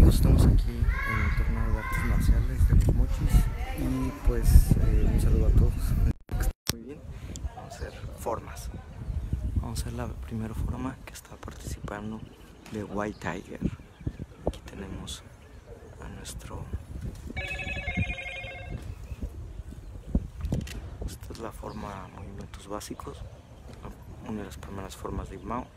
amigos, estamos aquí en el torneo de artes marciales de los Mochis y pues un saludo a todos. Muy bien, vamos a hacer formas. Vamos a hacer la primera forma que está participando de White Tiger. Aquí tenemos a nuestro... Esta es la forma movimientos básicos, una de las primeras formas de Ip Man.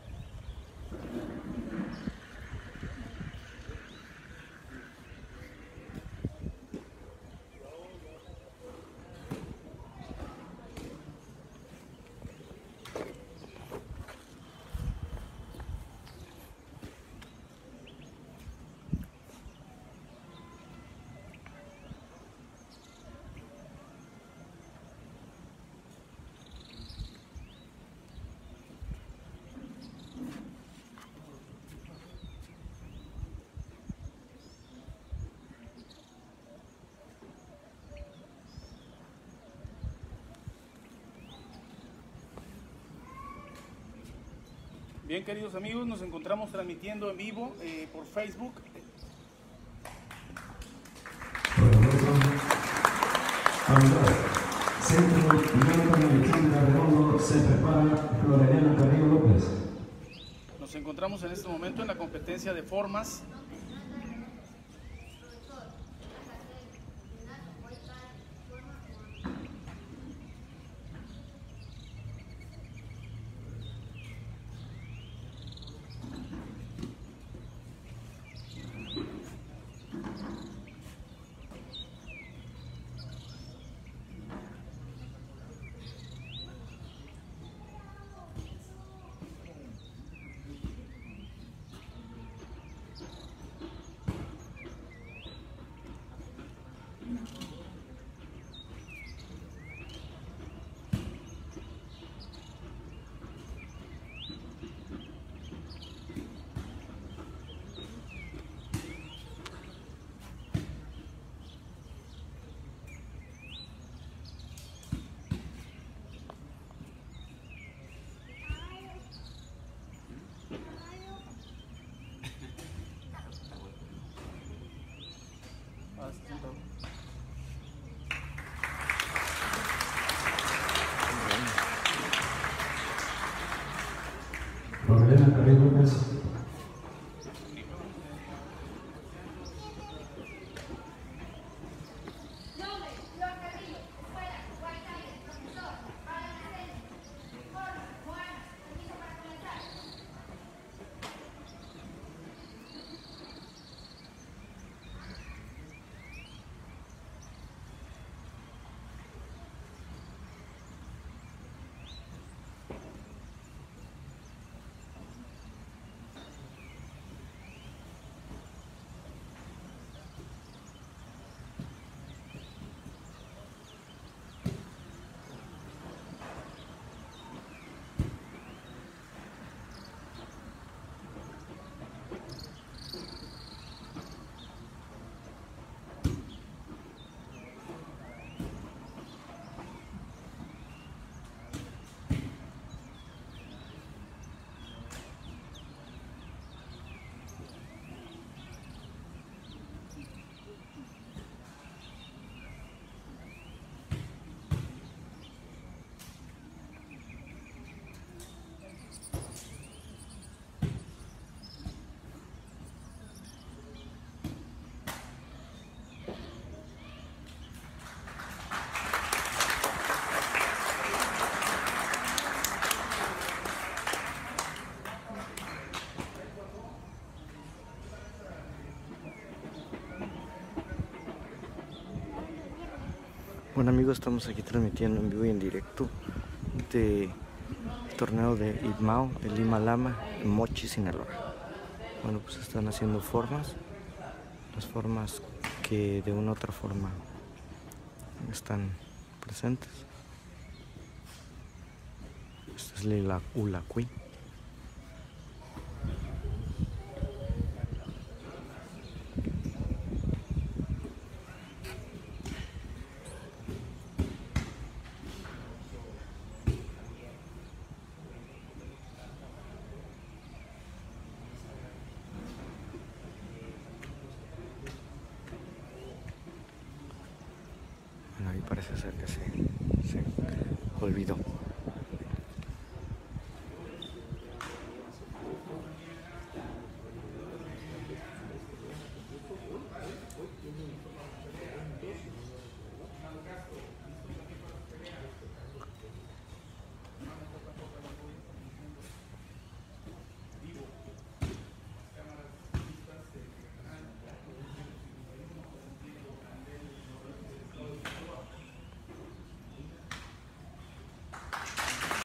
Bien, queridos amigos, nos encontramos transmitiendo en vivo por Facebook. Centro Jonathan Alexandra Redondo, se prepara Floreliana Carrillo López. Nos encontramos en este momento en la competencia de formas. Floreliana Carrillo López. Bueno amigos, estamos aquí transmitiendo en vivo y en directo de torneo de Ip Man de Lima Lama en Mochi, Sinaloa. Bueno, pues están haciendo formas, las formas que de una u otra forma están presentes. Esta es la Ulaqui. parece ser que se olvidó.